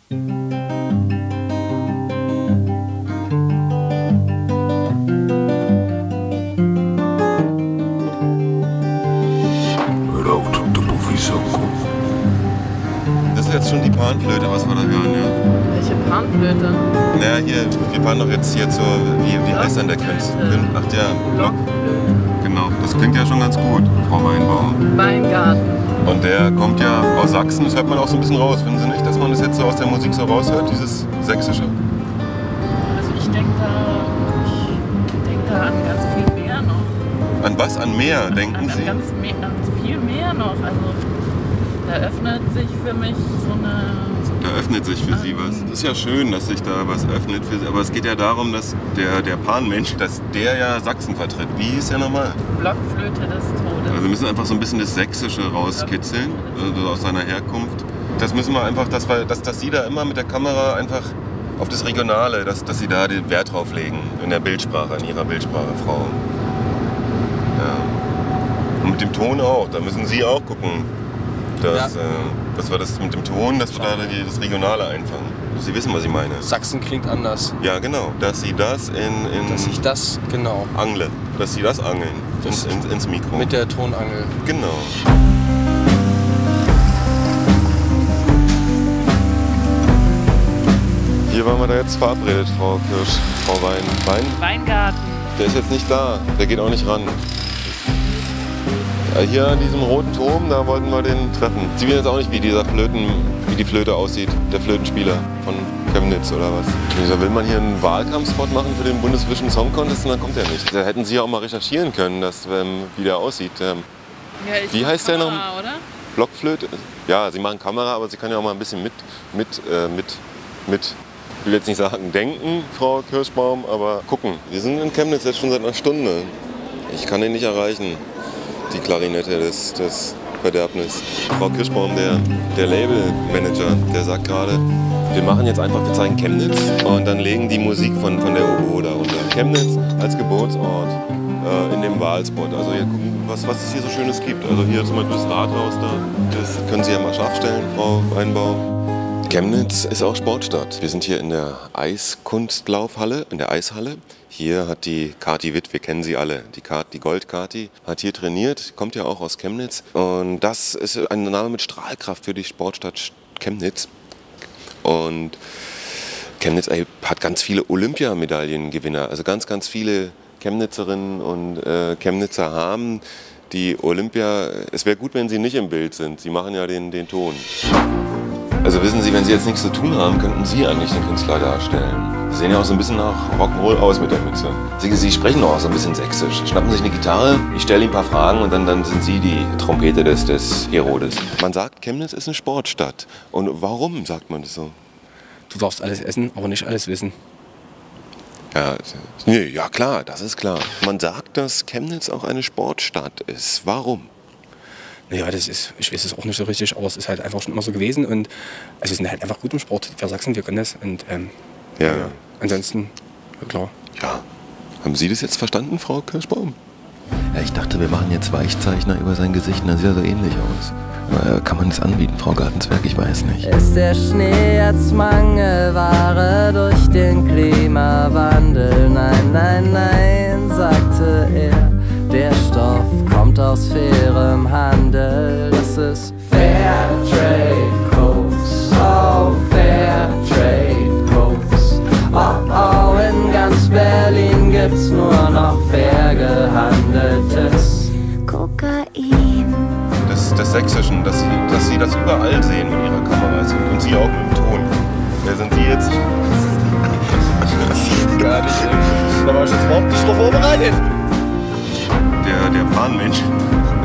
Das ist jetzt schon die Panflöte, was wir da hören, ja. Welche Panflöte? Naja, hier, wir fahren doch jetzt hier zur, wie heißt denn der Künstler? Ach, der Blockflöte. Genau, das klingt ja schon ganz gut, Frau Weinbauer. Weingarten. Und der kommt ja aus Sachsen, das hört man auch so ein bisschen raus, finden Sie nicht, dass man das jetzt so aus der Musik so raushört, dieses Sächsische? Also ich denke da an ganz viel mehr noch. An was? An mehr, denken Sie? An viel mehr noch. Also da öffnet sich für mich so eine... Da öffnet sich für Sie was. Es ist ja schön, dass sich da was öffnet für Sie, aber es geht ja darum, dass der Panmensch, dass der ja Sachsen vertritt. Wie hieß der nochmal? Blockflöte des Todes. Also wir müssen einfach so ein bisschen das Sächsische rauskitzeln, also aus seiner Herkunft. Das müssen wir einfach, dass Sie da immer mit der Kamera einfach auf das Regionale, dass Sie da den Wert drauf legen, in der Bildsprache, in Ihrer Bildsprache, Frau. Ja. Und mit dem Ton auch, da müssen Sie auch gucken, dass wir das mit dem Ton, dass wir da das Regionale einfangen. Dass Sie wissen, was ich meine. Sachsen klingt anders. Ja, genau. Dass Sie das Dass ich das, genau. Angle. Dass Sie das angeln. Ins Mikro. Mit der Tonangel. Genau. Hier waren wir da jetzt verabredet, Frau Kirsch. Frau Weingarten. Der ist jetzt nicht da. Der geht auch nicht ran. Ja, hier an diesem roten Turm, da wollten wir den treffen. Sie wissen jetzt auch nicht, wie die Flöte aussieht, der Flötenspieler von Chemnitz oder was. Da will man hier einen Wahlkampfspot machen für den Bundesvision Song Contest und dann kommt er nicht. Da hätten Sie ja auch mal recherchieren können, wie der aussieht. Ja, wie heißt der noch? Oder? Blockflöte? Ja, Sie machen Kamera, aber Sie können ja auch mal ein bisschen mit, ich will jetzt nicht sagen denken, Frau Kirschbaum, aber gucken. Wir sind in Chemnitz jetzt schon seit einer Stunde. Ich kann ihn nicht erreichen. Die Klarinette des Verderbnis. Frau Kirschbaum, der Labelmanager, der sagt gerade, wir machen jetzt einfach, wir zeigen Chemnitz und dann legen die Musik von der Oboe darunter. Chemnitz als Geburtsort in dem Wahlspot. Also hier gucken, was es hier so Schönes gibt. Also hier zum Beispiel das Rathaus da, das können Sie ja mal scharf stellen, Frau Weinbau. Chemnitz ist auch Sportstadt. Wir sind hier in der Eiskunstlaufhalle, in der Eishalle. Hier hat die Kati Witt, wir kennen sie alle, die Gold-Kati, hat hier trainiert, kommt ja auch aus Chemnitz. Und das ist ein Name mit Strahlkraft für die Sportstadt Chemnitz. Und Chemnitz hat ganz viele Olympiamedaillengewinner, also ganz viele Chemnitzerinnen und Chemnitzer haben die Olympia. Es wäre gut, wenn sie nicht im Bild sind, sie machen ja den Ton. Also wissen Sie, wenn Sie jetzt nichts zu tun haben, könnten Sie eigentlich den Künstler darstellen. Sie sehen ja auch so ein bisschen nach Rock'n'Roll aus mit der Mütze. Sie sprechen auch so ein bisschen sächsisch. Schnappen sich eine Gitarre, ich stelle Ihnen ein paar Fragen und dann sind Sie die Trompete des Herodes. Man sagt, Chemnitz ist eine Sportstadt. Und warum sagt man das so? Du darfst alles essen, aber nicht alles wissen. Ja, nee, ja klar, das ist klar. Man sagt, dass Chemnitz auch eine Sportstadt ist. Warum? Naja, ich weiß es auch nicht so richtig, aber es ist halt einfach schon immer so gewesen. Und also wir sind halt einfach gut im Sport. Wir Sachsen, wir können das. Und ja. Ansonsten, ja klar. Ja. Haben Sie das jetzt verstanden, Frau Kirschbaum? Ja, ich dachte, wir machen jetzt Weichzeichner über sein Gesicht und dann sieht er so ähnlich aus. Kann man das anbieten, Frau Gartenzwerg? Ich weiß nicht. Ist der Schnee jetzt Mangelware durch den Klimawandel? Nein, nein, nein, sagte er. Der Stoff kommt aus fairem Handel. Das ist Fairtrade Koks, oh Fairtrade Koks. Oh, in ganz Berlin gibt's nur noch fair gehandeltes Kokain. Des Sächsischen, dass Sie das überall sehen mit Ihrer Kamera und Sie auch mit dem Ton. Wer sind Sie jetzt? Gar nicht. Da war ich jetzt überhaupt nicht drauf vorbereitet. Der Bahnmensch.